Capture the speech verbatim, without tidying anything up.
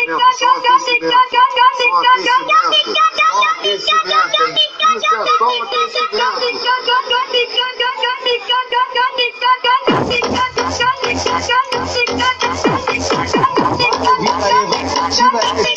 aquecimento, só um aquecimento, só um aquecimento, só um aquecimento, isso é só um aquecimento. Acredita aí, vai, ativa aí.